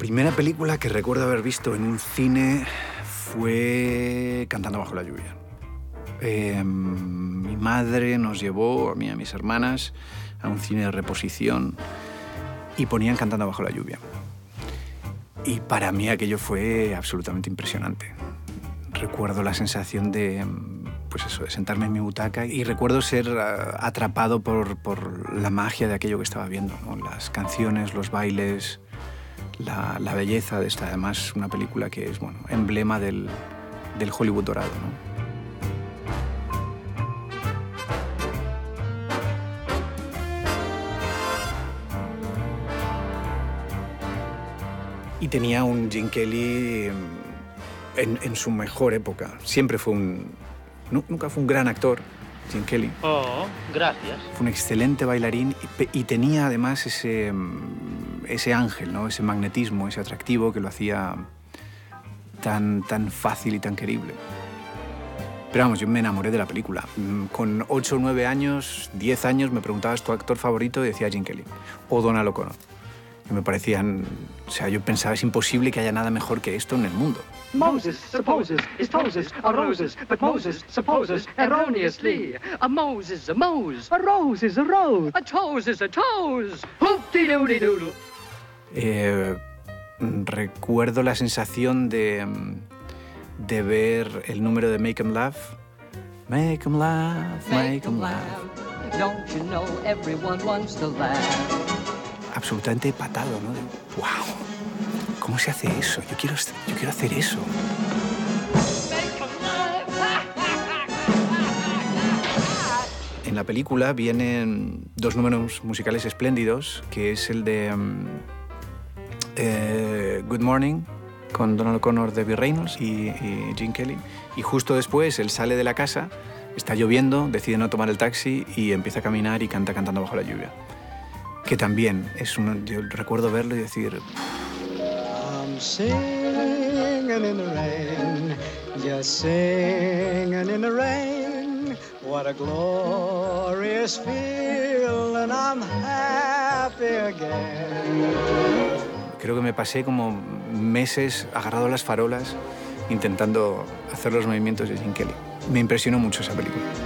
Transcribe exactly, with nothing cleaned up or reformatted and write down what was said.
primera película que recuerdo haber visto en un cine fue Cantando bajo la lluvia. Eh, mi madre nos llevó, a mí y a mis hermanas, a un cine de reposición y ponían Cantando bajo la lluvia. Y para mí aquello fue absolutamente impresionante. Recuerdo la sensación de, pues eso, de sentarme en mi butaca y recuerdo ser uh, atrapado por, por la magia de aquello que estaba viendo, ¿no? Las canciones, los bailes, la, la belleza de esta, además, una película que es, bueno, emblema del, del Hollywood dorado, ¿no? Y tenía un Gene Kelly en, en su mejor época. Siempre fue un... Nunca fue un gran actor, Gene Kelly. Oh, gracias. Fue un excelente bailarín y, y tenía además ese, ese ángel, ¿no? Ese magnetismo, ese atractivo que lo hacía tan, tan fácil y tan querible. Pero vamos, yo me enamoré de la película. Con ocho o nueve años, diez años, me preguntabas tu actor favorito y decía Gene Kelly o Donald O'Connor. Me parecían... O sea, yo pensaba, es imposible que haya nada mejor que esto en el mundo. Moses supposes his poses are roses, but Moses supposes erroneously. A Mose is a Mose, a rose is a rose, a toes is a toes. Hoop-de-doody-doodle. Eh, recuerdo la sensación de, de ver el número de Make 'em Laugh. Make 'em laugh, make 'em laugh. Don't you know everyone wants to laugh? Absolutamente patado, ¿no? ¡Wow! ¿Cómo se hace eso? Yo quiero, yo quiero hacer eso. En la película vienen dos números musicales espléndidos, que es el de um, eh, Good Morning, con Donald O'Connor, Debbie Reynolds y, y Gene Kelly. Y justo después él sale de la casa, está lloviendo, decide no tomar el taxi y empieza a caminar y canta Cantando bajo la lluvia. Que también es un... Yo recuerdo verlo y decir... I'm singing in the rain, just singing in the rain. What a glorious feeling, I'm happy again. Creo que me pasé como meses agarrado a las farolas intentando hacer los movimientos de Gene Kelly. Me impresionó mucho esa película.